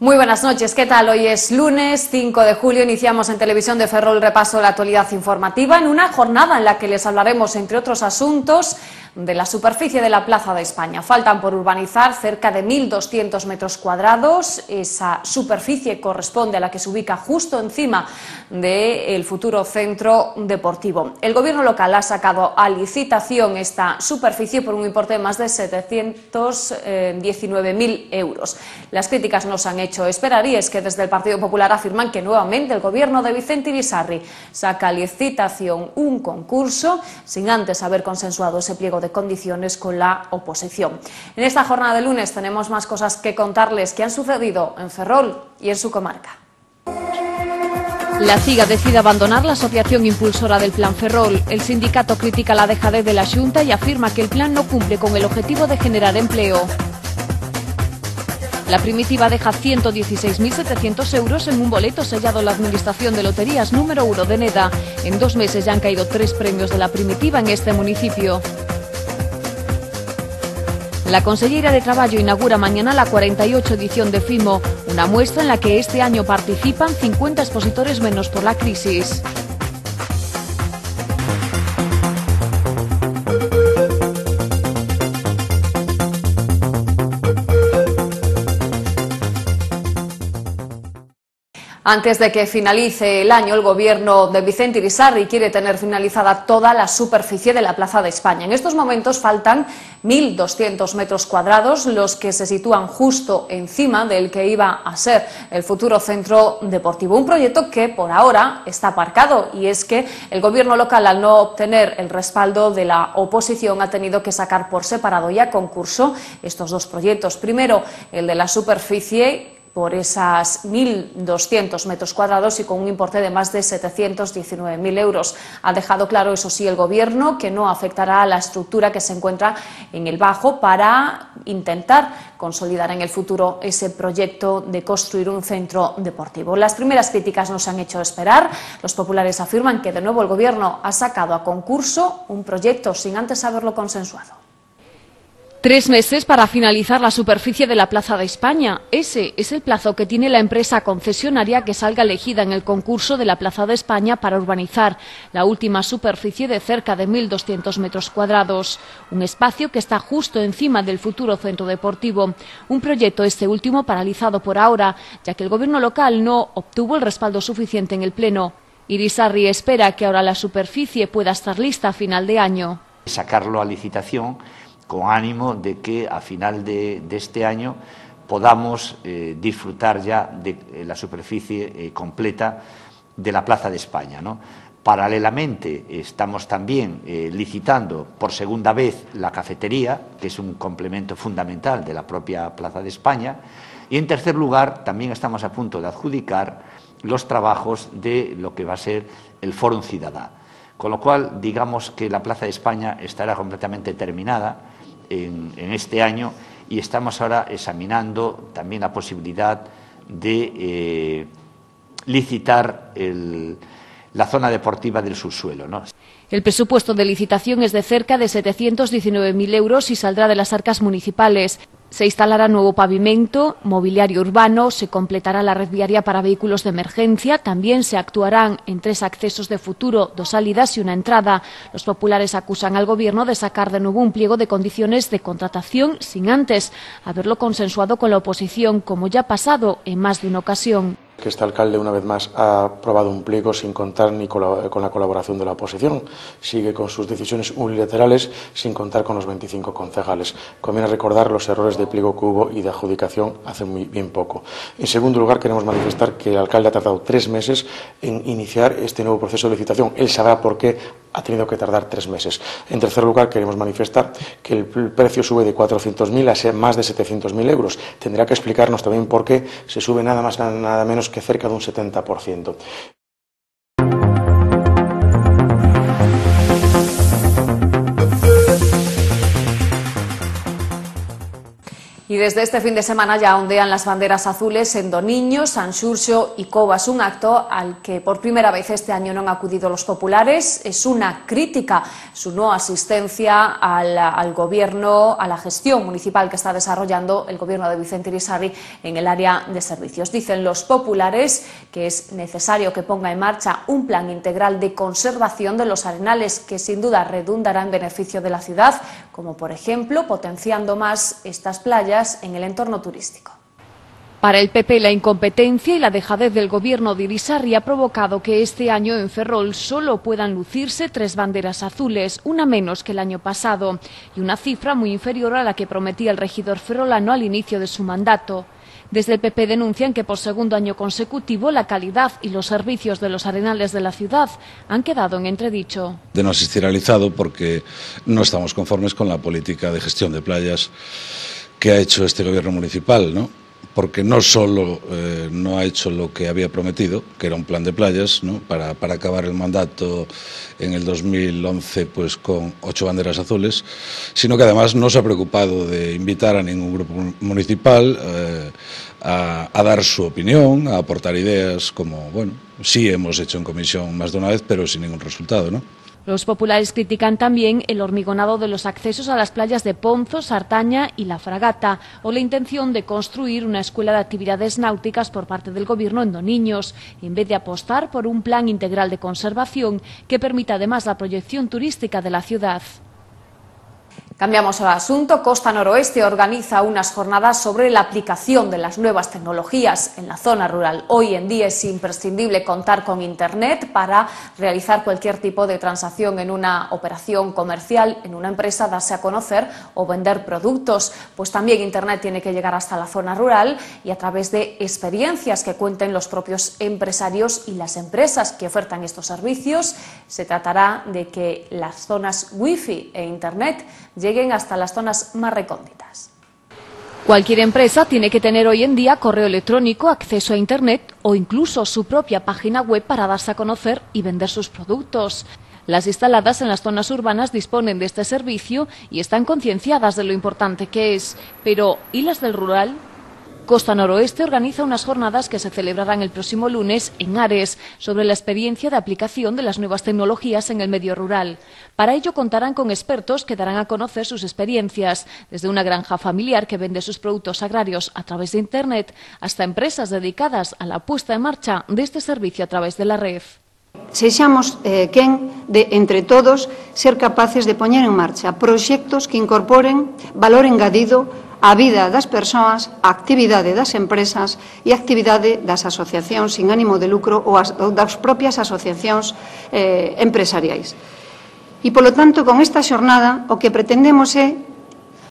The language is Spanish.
Muy buenas noches, ¿qué tal? Hoy es lunes 5 de julio, iniciamos en Televisión de Ferrol el repaso de la actualidad informativa en una jornada en la que les hablaremos, entre otros asuntos, de la superficie de la Plaza de España. Faltan por urbanizar cerca de 1.200 metros cuadrados. Esa superficie corresponde a la que se ubica justo encima del futuro centro deportivo. El gobierno local ha sacado a licitación esta superficie por un importe de más de 719.000 euros. Las críticas nos han hecho esperar y es que desde el Partido Popular afirman que nuevamente el gobierno de Vicente Irisarri saca a licitación un concurso sin antes haber consensuado ese pliego de condiciones con la oposición. En esta jornada de lunes tenemos más cosas que contarles que han sucedido en Ferrol y en su comarca. La CIGA decide abandonar la asociación impulsora del Plan Ferrol. El sindicato critica la dejadez de la Xunta y afirma que el plan no cumple con el objetivo de generar empleo. La Primitiva deja 116.700 euros en un boleto sellado en la Administración de Loterías número 1 de Neda. En 2 meses ya han caído 3 premios de la Primitiva en este municipio. La Conselleira de Traballo inaugura mañana la 48 edición de FIMO, una muestra en la que este año participan 50 expositores menos por la crisis. Antes de que finalice el año, el gobierno de Vicente Irisarri quiere tener finalizada toda la superficie de la Plaza de España. En estos momentos faltan 1.200 metros cuadrados, los que se sitúan justo encima del que iba a ser el futuro centro deportivo. Un proyecto que por ahora está aparcado, y es que el gobierno local, al no obtener el respaldo de la oposición, ha tenido que sacar por separado y a concurso estos dos proyectos. Primero, el de la superficie por esas 1.200 metros cuadrados y con un importe de más de 719.000 euros. Ha dejado claro, eso sí, el gobierno que no afectará a la estructura que se encuentra en el Bajo para intentar consolidar en el futuro ese proyecto de construir un centro deportivo. Las primeras críticas nos han hecho esperar. Los populares afirman que de nuevo el gobierno ha sacado a concurso un proyecto sin antes haberlo consensuado. 3 meses para finalizar la superficie de la Plaza de España. Ese es el plazo que tiene la empresa concesionaria que salga elegida en el concurso de la Plaza de España para urbanizar la última superficie de cerca de 1.200 metros cuadrados. Un espacio que está justo encima del futuro centro deportivo. Un proyecto este último paralizado por ahora, ya que el gobierno local no obtuvo el respaldo suficiente en el Pleno. Irisarri espera que ahora la superficie pueda estar lista a final de año. Sacarlo a licitación con ánimo de que a final de este año podamos disfrutar ya de la superficie completa de la Plaza de España, ¿no? Paralelamente estamos también licitando por segunda vez la cafetería, que es un complemento fundamental de la propia Plaza de España, y en tercer lugar también estamos a punto de adjudicar los trabajos de lo que va a ser el Fórum Ciudadà. Con lo cual, digamos que la Plaza de España estará completamente terminada en este año y estamos ahora examinando también la posibilidad de licitar la zona deportiva del subsuelo, ¿no? El presupuesto de licitación es de cerca de 719.000 euros y saldrá de las arcas municipales. Se instalará nuevo pavimento, mobiliario urbano, se completará la red viaria para vehículos de emergencia, también se actuarán en 3 accesos de futuro, 2 salidas y una entrada. Los populares acusan al gobierno de sacar de nuevo un pliego de condiciones de contratación sin antes haberlo consensuado con la oposición, como ya ha pasado en más de una ocasión. Que este alcalde, una vez más, ha aprobado un pliego sin contar ni con la colaboración de la oposición. Sigue con sus decisiones unilaterales sin contar con los 25 concejales. Conviene recordar los errores de pliego que hubo y de adjudicación hace muy bien poco. En segundo lugar, queremos manifestar que el alcalde ha tardado 3 meses en iniciar este nuevo proceso de licitación. Él sabrá por qué ha tenido que tardar 3 meses. En tercer lugar, queremos manifestar que el precio sube de 400.000 a más de 700.000 euros. Tendrá que explicarnos también por qué se sube nada más nada menos que cerca de un 70%. Y desde este fin de semana ya ondean las banderas azules en Doniño, Sanxurxo y Covas, un acto al que por primera vez este año no han acudido los populares. Es una crítica su no asistencia al gobierno, a la gestión municipal que está desarrollando el gobierno de Vicente Irisarri en el área de servicios. Dicen los populares que es necesario que ponga en marcha un plan integral de conservación de los arenales que sin duda redundará en beneficio de la ciudad, como por ejemplo potenciando más estas playas en el entorno turístico. Para el PP, la incompetencia y la dejadez del gobierno de Irisarri ha provocado que este año en Ferrol solo puedan lucirse 3 banderas azules, una menos que el año pasado, y una cifra muy inferior a la que prometía el regidor ferrolano al inicio de su mandato. Desde el PP denuncian que por segundo año consecutivo la calidad y los servicios de los arenales de la ciudad han quedado en entredicho. De no asistir al izado porque no estamos conformes con la política de gestión de playas que ha hecho este gobierno municipal, ¿no? Porque no solo no ha hecho lo que había prometido, que era un plan de playas, ¿no? para acabar el mandato en el 2011 pues con 8 banderas azules, sino que además no se ha preocupado de invitar a ningún grupo municipal a dar su opinión, a aportar ideas, como bueno, sí hemos hecho en comisión más de una vez, pero sin ningún resultado, ¿no? Los populares critican también el hormigonado de los accesos a las playas de Ponzo, Sartaña y La Fragata, o la intención de construir una escuela de actividades náuticas por parte del gobierno en Doniños, en vez de apostar por un plan integral de conservación que permita además la proyección turística de la ciudad. Cambiamos al asunto. Costa Noroeste organiza unas jornadas sobre la aplicación de las nuevas tecnologías en la zona rural. Hoy en día es imprescindible contar con Internet para realizar cualquier tipo de transacción en una operación comercial, en una empresa, darse a conocer o vender productos. Pues también Internet tiene que llegar hasta la zona rural y a través de experiencias que cuenten los propios empresarios y las empresas que ofertan estos servicios. Se tratará de que las zonas Wi-Fi e Internet lleguen hasta las zonas más recónditas. Cualquier empresa tiene que tener hoy en día correo electrónico, acceso a Internet o incluso su propia página web para darse a conocer y vender sus productos. Las instaladas en las zonas urbanas disponen de este servicio y están concienciadas de lo importante que es. Pero, ¿y las del rural? Costa Noroeste organiza unas jornadas que se celebrarán el próximo lunes en Ares sobre la experiencia de aplicación de las nuevas tecnologías en el medio rural. Para ello contarán con expertos que darán a conocer sus experiencias, desde una granja familiar que vende sus productos agrarios a través de Internet hasta empresas dedicadas a la puesta en marcha de este servicio a través de la red. Sexamos entre todos, ser capaces de poñer en marcha proxectos que incorporen valor engadido a vida das persoas, a actividade das empresas e a actividade das asociacións sin ánimo de lucro ou das propias asociacións empresariais. E, polo tanto, con esta xornada o que pretendemos é